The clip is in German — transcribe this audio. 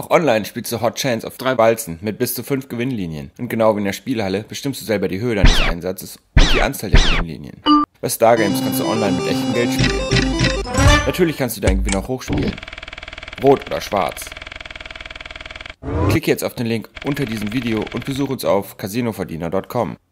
Auch online spielst du Hot Chance auf 3 Walzen mit bis zu 5 Gewinnlinien. Und genau wie in der Spielhalle bestimmst du selber die Höhe deines Einsatzes und die Anzahl der Gewinnlinien. Bei Stargames kannst du online mit echtem Geld spielen. Natürlich kannst du deinen Gewinn auch hochspielen. Rot oder schwarz. Klicke jetzt auf den Link unter diesem Video und besuche uns auf casinoverdiener.com.